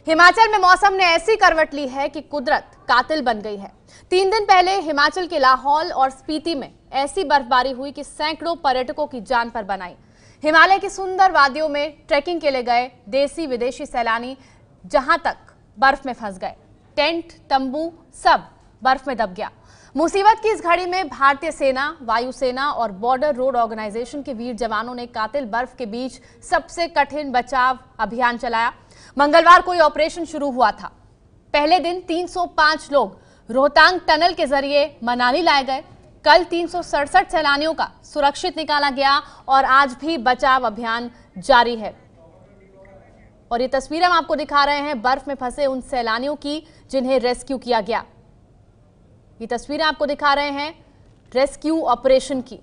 हिमाचल में मौसम ने ऐसी करवट ली है कि कुदरत कातिल बन गई है। 3 दिन पहले हिमाचल के लाहौल और स्पीति में ऐसी बर्फबारी हुई कि सैकड़ों पर्यटकों की जान पर बन आई। हिमालय की सुंदर वादियों में ट्रैकिंग के लिए गए देसी विदेशी सैलानी जहां तक बर्फ में फंस गए। टेंट, तंबू सब बर्फ में दब गया। मुसीबत की इस घड़ी में भारतीय सेना, वायुसेना और बॉर्डर रोड ऑर्गेनाइजेशन के वीर जवानों ने कातिल बर्फ के बीच सबसे कठिन बचाव अभियान चलाया। मंगलवार को यह ऑपरेशन शुरू हुआ था। पहले दिन 305 लोग रोहतांग टनल के जरिए मनाली लाए गए। कल 367 सैलानियों का सुरक्षित निकाला गया और आज भी बचाव अभियान जारी है। और ये तस्वीरें हम आपको दिखा रहे हैं बर्फ में फंसे उन सैलानियों की जिन्हें रेस्क्यू किया गया। ये तस्वीरें आपको दिखा रहे हैं रेस्क्यू ऑपरेशन की।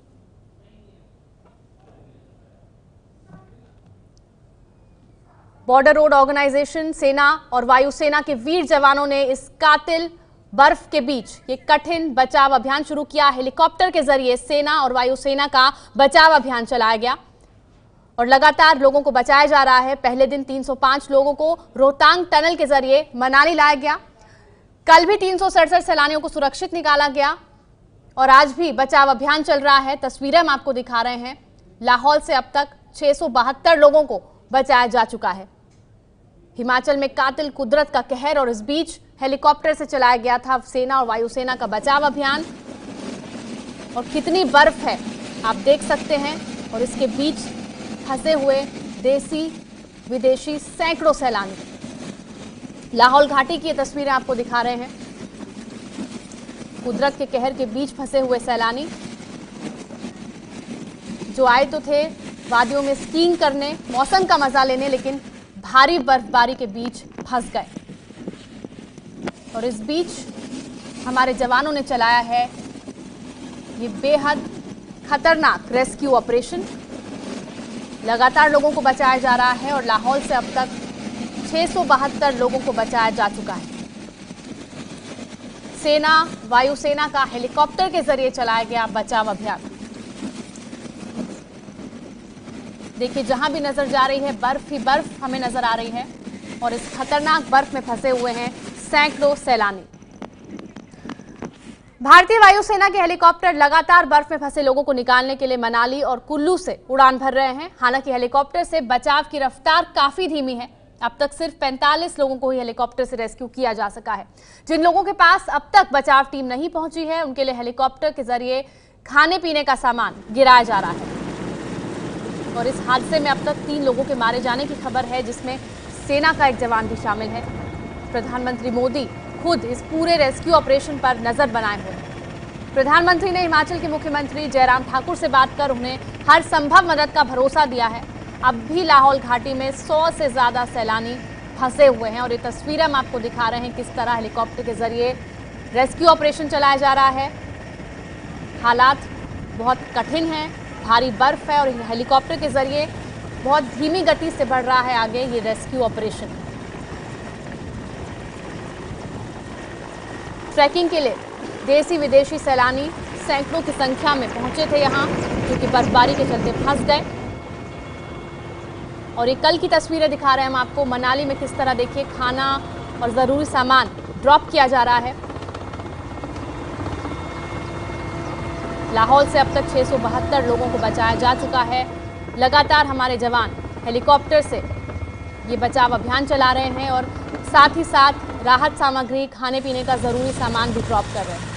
बॉर्डर रोड ऑर्गेनाइजेशन, सेना और वायुसेना के वीर जवानों ने इस कातिल बर्फ के बीच ये कठिन बचाव अभियान शुरू किया। हेलीकॉप्टर के जरिए सेना और वायुसेना का बचाव अभियान चलाया गया और लगातार लोगों को बचाया जा रहा है। पहले दिन 305 लोगों को रोहतांग टनल के जरिए मनाली लाया गया। कल भी 367 सैलानियों को सुरक्षित निकाला गया और आज भी बचाव अभियान चल रहा है। तस्वीरें हम आपको दिखा रहे हैं। लाहौल से अब तक 672 लोगों को बचाया जा चुका है। हिमाचल में कातिल कुदरत का कहर और इस बीच हेलीकॉप्टर से चलाया गया था सेना और वायुसेना का बचाव अभियान। और कितनी बर्फ है आप देख सकते हैं और इसके बीच फंसे हुए देसी विदेशी सैकड़ों सैलानी। लाहौल घाटी की ये तस्वीरें आपको दिखा रहे हैं। कुदरत के कहर के बीच फंसे हुए सैलानी जो आए तो थे वादियों में स्कीइंग करने, मौसम का मजा लेने, लेकिन भारी बर्फबारी के बीच फंस गए। और इस बीच हमारे जवानों ने चलाया है ये बेहद खतरनाक रेस्क्यू ऑपरेशन। लगातार लोगों को बचाया जा रहा है और लाहौल से अब तक 672 लोगों को बचाया जा चुका है। सेना, वायुसेना का हेलीकॉप्टर के जरिए चलाया गया बचाव अभियान। देखिए, जहां भी नजर जा रही है बर्फ ही बर्फ हमें नजर आ रही है और इस खतरनाक बर्फ में फंसे हुए हैं सैकड़ों सैलानी। भारतीय वायुसेना के हेलीकॉप्टर लगातार बर्फ में फंसे लोगों को निकालने के लिए मनाली और कुल्लू से उड़ान भर रहे हैं। हालांकि हेलीकॉप्टर से बचाव की रफ्तार काफी धीमी है। अब तक सिर्फ 45 लोगों को ही हेलीकॉप्टर से रेस्क्यू किया जा सका है। जिन लोगों के पास अब तक बचाव टीम नहीं पहुंची है उनके लिए हेलीकॉप्टर के जरिए खाने पीने का सामान गिराया जा रहा है। और इस हादसे में अब तक 3 लोगों के मारे जाने की खबर है, जिसमें सेना का एक जवान भी शामिल है। प्रधानमंत्री मोदी खुद इस पूरे रेस्क्यू ऑपरेशन पर नजर बनाए हुए हैं। प्रधानमंत्री ने हिमाचल के मुख्यमंत्री जयराम ठाकुर से बात कर उन्हें हर संभव मदद का भरोसा दिया है। अब भी लाहौल घाटी में 100 से ज्यादा सैलानी फंसे हुए हैं और ये तस्वीरें हम आपको दिखा रहे हैं किस तरह हेलीकॉप्टर के जरिए रेस्क्यू ऑपरेशन चलाया जा रहा है। हालात बहुत कठिन हैं, भारी बर्फ है और हेलीकॉप्टर के जरिए बहुत धीमी गति से बढ़ रहा है आगे ये रेस्क्यू ऑपरेशन। ट्रैकिंग के लिए देसी विदेशी सैलानी सैकड़ों की संख्या में पहुंचे थे यहां, जो कि बर्फबारी के चलते फंस गए। और ये कल की तस्वीरें दिखा रहे हैं हम आपको। मनाली में किस तरह देखिए खाना और जरूरी सामान ड्रॉप किया जा रहा है। लाहौल से अब तक 672 लोगों को बचाया जा चुका है। लगातार हमारे जवान हेलीकॉप्टर से ये बचाव अभियान चला रहे हैं और साथ ही साथ राहत सामग्री, खाने पीने का जरूरी सामान भी ड्रॉप कर रहे हैं।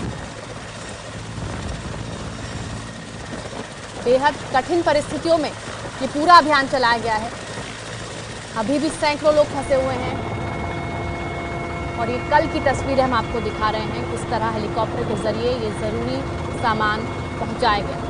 बेहद कठिन परिस्थितियों में ये पूरा अभियान चलाया गया है। अभी भी सैकड़ों लोग फंसे हुए हैं और ये कल की तस्वीरें हम आपको दिखा रहे हैं किस तरह हेलीकॉप्टर के जरिए ये जरूरी सामान पहुंचाया गया।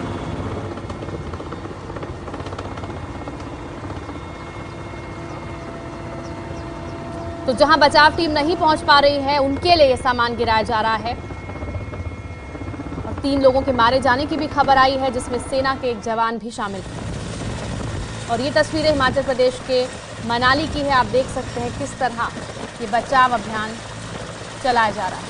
तो जहां बचाव टीम नहीं पहुंच पा रही है उनके लिए ये सामान गिराया जा रहा है। और 3 लोगों के मारे जाने की भी खबर आई है, जिसमें सेना के एक जवान भी शामिल है। और ये तस्वीरें हिमाचल प्रदेश के मनाली की है। आप देख सकते हैं किस तरह ये बचाव अभियान चलाया जा रहा है।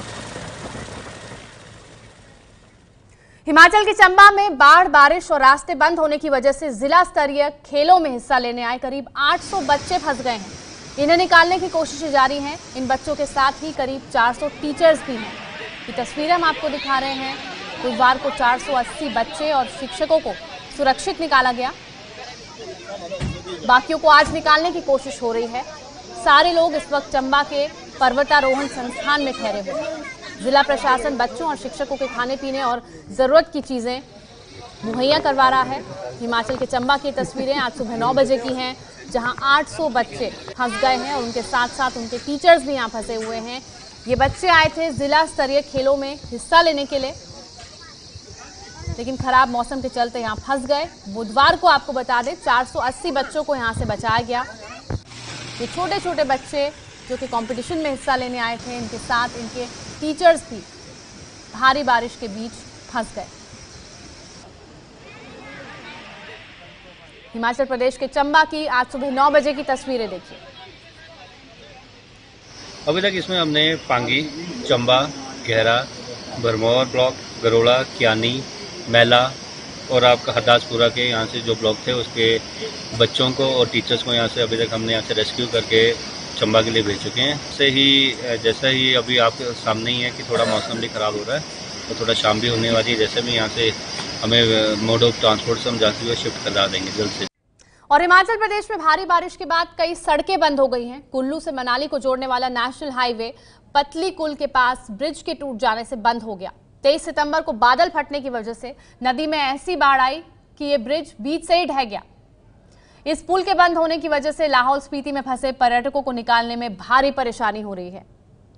हिमाचल के चंबा में बाढ़, बारिश और रास्ते बंद होने की वजह से जिला स्तरीय खेलों में हिस्सा लेने आए करीब 800 बच्चे फंस गए हैं। इन्हें निकालने की कोशिशें जारी हैं। इन बच्चों के साथ ही करीब 400 टीचर्स भी हैं। ये तस्वीरें हम आपको दिखा रहे हैं। बुधवार को 480 बच्चे और शिक्षकों को सुरक्षित निकाला गया। बाकियों को आज निकालने की कोशिश हो रही है। सारे लोग इस वक्त चंबा के पर्वतारोहण संस्थान में ठहरे हुए हैं। जिला प्रशासन बच्चों और शिक्षकों के खाने पीने और जरूरत की चीजें मुहैया करवा रहा है। हिमाचल के चंबा की तस्वीरें आज सुबह 9 बजे की हैं, जहां 800 बच्चे फंस गए हैं और उनके साथ साथ उनके टीचर्स भी यहां फंसे हुए हैं। ये बच्चे आए थे जिला स्तरीय खेलों में हिस्सा लेने के लिए, लेकिन खराब मौसम के चलते यहां फंस गए। बुधवार को आपको बता दें 480 बच्चों को यहां से बचाया गया। ये छोटे छोटे बच्चे जो कि कंपटीशन में हिस्सा लेने आए थे, इनके साथ इनके टीचर्स भी भारी बारिश के बीच फंस गए। हिमाचल प्रदेश के चंबा की आज सुबह 9 बजे की तस्वीरें देखिए। अभी तक इसमें हमने पांगी, चंबा, गहरा, भरमौर ब्लॉक, गरोड़ा, कियानी, मैला और आपका हरदासपुरा के यहाँ से जो ब्लॉक थे उसके बच्चों को और टीचर्स को यहाँ से अभी तक हमने यहाँ से रेस्क्यू करके चंबा के लिए भेज चुके हैं। जैसा ही अभी आपके सामने ही है कि थोड़ा मौसम भी ख़राब हो रहा है तो थोड़ा शाम भी होने वाली है। जैसे भी यहाँ से हमें मोड ऑफ ट्रांसपोर्ट से हम जहाँ से शिफ्ट करा देंगे जल्द से। और हिमाचल प्रदेश में भारी बारिश के बाद कई सड़कें बंद हो गई हैं। कुल्लू से मनाली को जोड़ने वाला नेशनल हाईवे पतली कुल के पास ब्रिज के टूट जाने से बंद हो गया। 23 सितंबर को बादल फटने की वजह से नदी में ऐसी बाढ़ आई कि ये ब्रिज बीच से ही ढह गया। इस पुल के बंद होने की वजह से लाहौल स्पीति में फंसे पर्यटकों को निकालने में भारी परेशानी हो रही है।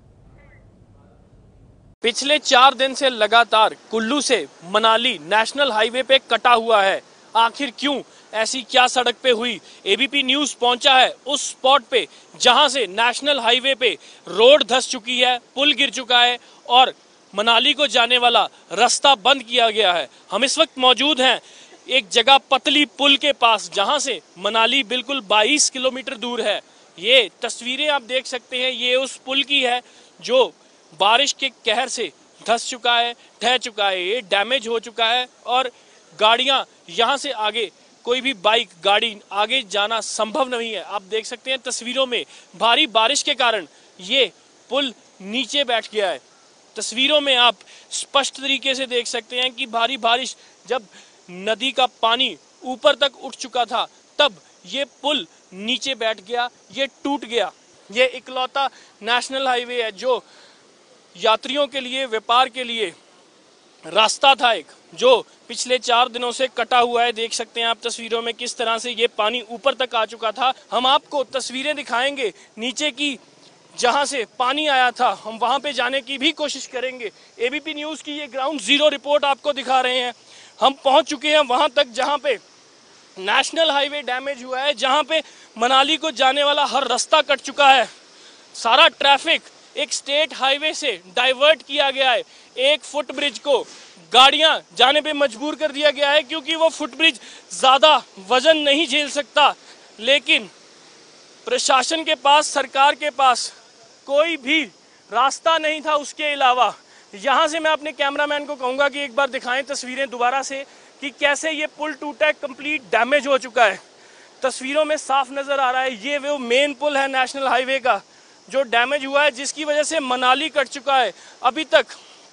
पिछले 4 दिन से लगातार कुल्लू से मनाली नेशनल हाईवे पे कटा हुआ है। आखिर क्यों, ऐसी क्या सड़क पे हुई? एबीपी न्यूज पहुंचा है उस स्पॉट पे जहां से नेशनल हाईवे पे रोड धंस चुकी है, पुल गिर चुका है और मनाली को जाने वाला रास्ता बंद किया गया है। हम इस वक्त मौजूद हैं एक जगह पतली पुल के पास जहां से मनाली बिल्कुल 22 किलोमीटर दूर है। ये तस्वीरें आप देख सकते हैं, ये उस पुल की है जो बारिश के कहर से धंस चुका है, ढह चुका है, ये डैमेज हो चुका है और गाड़ियां यहां से आगे, कोई भी बाइक गाड़ी आगे जाना संभव नहीं है। आप देख सकते हैं तस्वीरों में भारी बारिश के कारण ये पुल नीचे बैठ गया है। तस्वीरों में आप स्पष्ट तरीके से देख सकते हैं कि भारी बारिश जब नदी का पानी ऊपर तक उठ चुका था तब ये पुल नीचे बैठ गया, ये टूट गया। ये इकलौता नेशनल हाईवे है जो यात्रियों के लिए, व्यापार के लिए रास्ता था एक, जो पिछले 4 दिनों से कटा हुआ है। देख सकते हैं आप तस्वीरों में किस तरह से ये पानी ऊपर तक आ चुका था। हम आपको तस्वीरें दिखाएंगे नीचे की, जहां से पानी आया था, हम वहां पे जाने की भी कोशिश करेंगे। एबीपी न्यूज की ये ग्राउंड जीरो रिपोर्ट आपको दिखा रहे हैं। हम पहुंच चुके हैं वहां तक जहां पे नेशनल हाईवे डैमेज हुआ है, जहां पे मनाली को जाने वाला हर रास्ता कट चुका है। सारा ट्रैफिक एक स्टेट हाईवे से डाइवर्ट किया गया है। एक फुट ब्रिज को गाड़ियां जाने पे मजबूर कर दिया गया है क्योंकि वो फुट ब्रिज ज्यादा वजन नहीं झेल सकता। लेकिन प्रशासन के पास, सरकार के पास कोई भी रास्ता नहीं था उसके अलावा। यहाँ से मैं अपने कैमरामैन को कहूँगा कि एक बार दिखाएं तस्वीरें दोबारा से कि कैसे ये पुल टूटा है, कंप्लीट डैमेज हो चुका है। तस्वीरों में साफ नज़र आ रहा है ये वो मेन पुल है नेशनल हाईवे का जो डैमेज हुआ है, जिसकी वजह से मनाली कट चुका है। अभी तक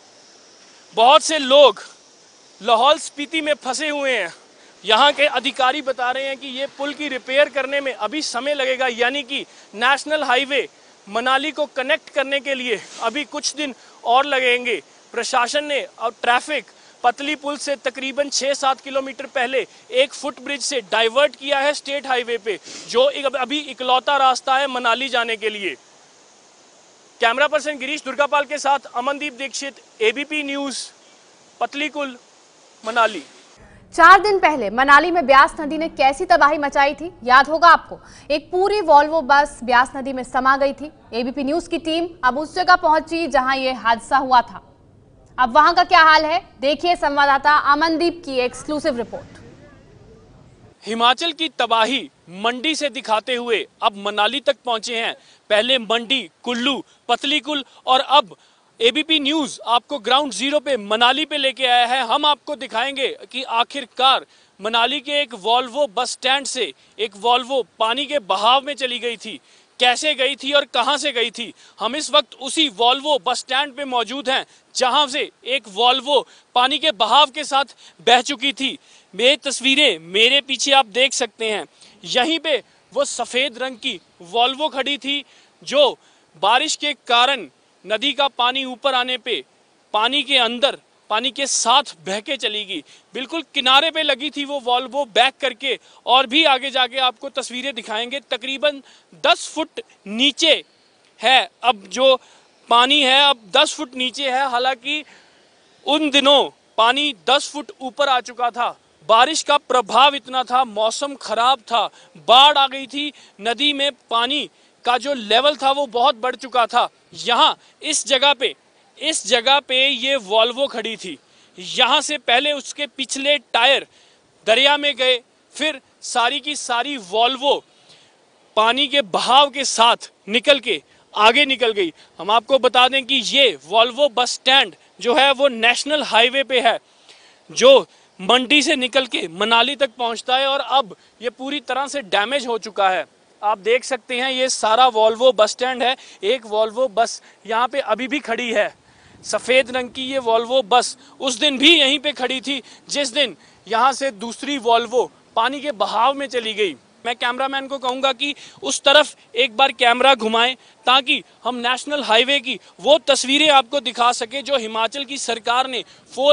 बहुत से लोग लाहौल स्पीति में फंसे हुए हैं। यहाँ के अधिकारी बता रहे हैं कि ये पुल की रिपेयर करने में अभी समय लगेगा, यानी कि नेशनल हाईवे मनाली को कनेक्ट करने के लिए अभी कुछ दिन और लगेंगे। प्रशासन ने और ट्रैफिक पतली पुल से तकरीबन 6-7 किलोमीटर पहले एक फुट ब्रिज से डाइवर्ट किया है स्टेट हाईवे पे, जो अभी इकलौता रास्ता है मनाली जाने के लिए। कैमरा पर्सन गिरीश दुर्गापाल के साथ अमनदीप दीक्षित, एबीपी न्यूज, पतली कुल, मनाली। 4 दिन पहले मनाली में ब्यास नदी ने कैसी तबाही मचाई थी, याद होगा आपको। एक पूरी वॉल्वो बस ब्यास नदी में समा गई थी। एबीपी न्यूज की टीम अब उस जगह पहुंची जहां यह हादसा हुआ था। अब वहां का क्या हाल है, देखिए संवाददाता अमनदीप की एक्सक्लूसिव रिपोर्ट। हिमाचल की तबाही मंडी से दिखाते हुए अब मनाली तक पहुंचे हैं। पहले मंडी, कुल्लू, पतली कुल और अब एबीपी न्यूज आपको ग्राउंड जीरो पे मनाली पे लेके आया है। हम आपको दिखाएंगे कि आखिरकार मनाली के एक वॉल्वो बस स्टैंड से एक वॉल्वो पानी के बहाव में चली गई थी। कैसे गई थी और कहां से गई थी। हम इस वक्त उसी वॉल्वो बस स्टैंड पे मौजूद हैं जहां से एक वॉल्वो पानी के बहाव के साथ बह चुकी थी। ये तस्वीरें मेरे पीछे आप देख सकते हैं। यहीं पे वो सफेद रंग की वॉल्वो खड़ी थी जो बारिश के कारण नदी का पानी ऊपर आने पे पानी के अंदर पानी के साथ बह के चली गई। बिल्कुल किनारे पे लगी थी वो वॉल्वो बैक करके, और भी आगे जाके आपको तस्वीरें दिखाएंगे। तकरीबन 10 फुट नीचे है अब जो पानी है, अब 10 फुट नीचे है। हालांकि उन दिनों पानी 10 फुट ऊपर आ चुका था। बारिश का प्रभाव इतना था, मौसम खराब था, बाढ़ आ गई थी, नदी में पानी का जो लेवल था वो बहुत बढ़ चुका था। यहाँ इस जगह पे ये वॉल्वो खड़ी थी। यहाँ से पहले उसके पिछले टायर दरिया में गए, फिर सारी की सारी वॉल्वो पानी के बहाव के साथ निकल के आगे निकल गई। हम आपको बता दें कि ये वॉल्वो बस स्टैंड जो है वो नेशनल हाईवे पे है जो मंडी से निकल के मनाली तक पहुंचता है, और अब ये पूरी तरह से डैमेज हो चुका है। आप देख सकते हैं ये सारा वॉल्वो बस स्टैंड है। एक वॉल्वो बस यहाँ पे अभी भी खड़ी है, सफ़ेद रंग की ये वॉल्वो बस उस दिन भी यहीं पे खड़ी थी जिस दिन यहाँ से दूसरी वॉल्वो पानी के बहाव में चली गई। मैं कैमरामैन को कहूँगा कि उस तरफ एक बार कैमरा घुमाएं ताकि हम नेशनल हाईवे की वो तस्वीरें आपको दिखा सके जो हिमाचल की सरकार ने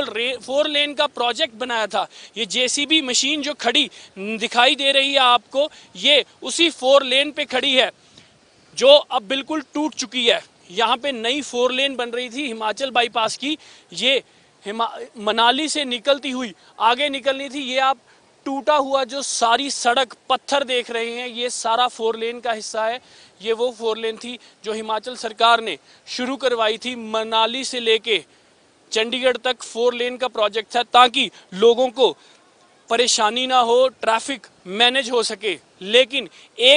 4 लेन का प्रोजेक्ट बनाया था। ये जेसीबी मशीन जो खड़ी दिखाई दे रही है आपको, ये उसी 4 लेन पे खड़ी है जो अब बिल्कुल टूट चुकी है। यहाँ पे नई 4 लेन बन रही थी हिमाचल बाईपास की, ये मनाली से निकलती हुई आगे निकलनी थी। ये आप टूटा हुआ जो सारी सड़क पत्थर देख रहे हैं, ये सारा 4 लेन का हिस्सा है। ये वो 4 लेन थी जो हिमाचल सरकार ने शुरू करवाई थी। मनाली से लेके चंडीगढ़ तक 4 लेन का प्रोजेक्ट था ताकि लोगों को परेशानी ना हो, ट्रैफिक मैनेज हो सके। लेकिन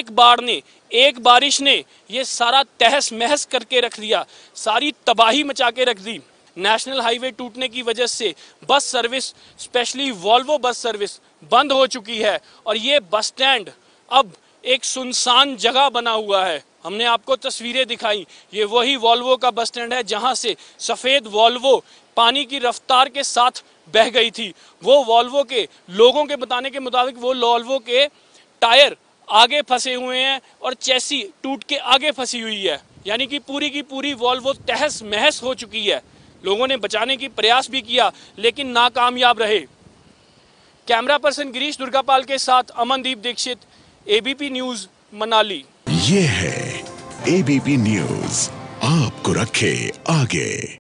एक बारिश ने ये सारा तहस महस करके रख दिया, सारी तबाही मचा के रख दी। नेशनल हाईवे टूटने की वजह से bus service, specially Volvo bus service बंद हो चुकी है और ये बस स्टैंड अब एक सुनसान जगह बना हुआ है। हमने आपको तस्वीरें दिखाई, ये वही वॉल्वो का बस स्टैंड है जहां से सफ़ेद वॉल्वो पानी की रफ्तार के साथ बह गई थी। वो वॉल्वो के लोगों के बताने के मुताबिक वो वॉल्वो के टायर आगे फंसे हुए हैं और चैसी टूट के आगे फंसी हुई है, यानी कि पूरी की पूरी वॉल्वो तहस महस हो चुकी है। लोगों ने बचाने की प्रयास भी किया लेकिन नाकामयाब रहे। कैमरा पर्सन गिरीश दुर्गापाल के साथ अमनदीप दीक्षित, एबीपी न्यूज, मनाली। ये है एबीपी न्यूज, आपको रखे आगे।